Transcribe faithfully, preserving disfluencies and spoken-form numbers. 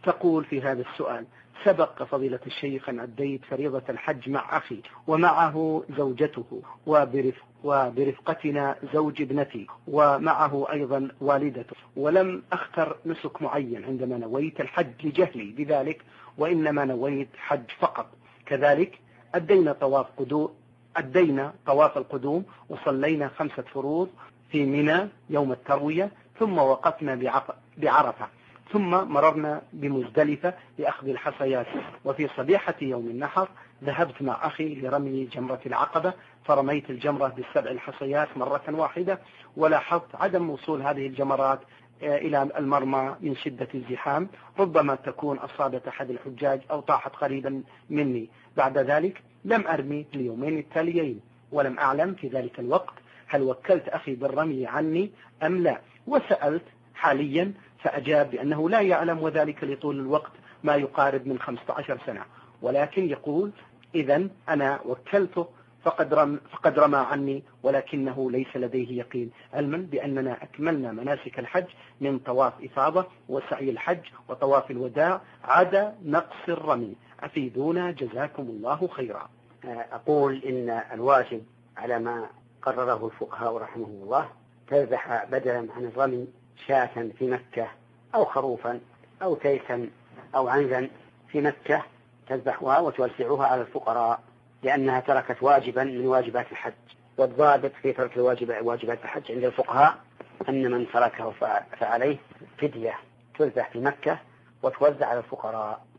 تقول في هذا السؤال: سبق فضيلة الشيخ أن أديت فريضة الحج مع أخي ومعه زوجته وبرفق وبرفقتنا زوج ابنتي ومعه أيضا والدته، ولم أختر نسك معين عندما نويت الحج لجهلي بذلك، وإنما نويت حج فقط. كذلك أدينا طواف قدوم أدينا طواف القدوم وصلينا خمسة فروض في منى يوم التروية، ثم وقفنا بعرفة، ثم مررنا بمزدلفة لأخذ الحصيات. وفي صبيحة يوم النحر ذهبت مع أخي لرمي جمرة العقبة، فرميت الجمرة بالسبع الحصيات مرة واحدة، ولاحظت عدم وصول هذه الجمرات إلى المرمى من شدة الزحام، ربما تكون أصابت أحد الحجاج أو طاحت قريبا مني. بعد ذلك لم أرمي اليومين التاليين، ولم أعلم في ذلك الوقت هل وكلت أخي بالرمي عني أم لا، وسألت حاليا فأجاب بأنه لا يعلم، وذلك لطول الوقت ما يقارب من خمسة عشر سنة، ولكن يقول إذن أنا وكلته فقد, رم فقد رمى عني، ولكنه ليس لديه يقين، علما بأننا أكملنا مناسك الحج من طواف إفاضة وسعي الحج وطواف الوداع عدا نقص الرمي. أفيدونا جزاكم الله خيرا. أقول إن الواجب على ما قرره الفقهاء رحمه الله تذبح بدلا عن الرمي شاة في مكة أو خروفا أو تيسا أو عنزا في مكة، تذبحها وتوزعها على الفقراء، لأنها تركت واجبا من واجبات الحج. والضابط في ترك الواجب واجبات الحج عند الفقهاء أن من تركه فعليه فدية تذبح في مكة وتوزع على الفقراء.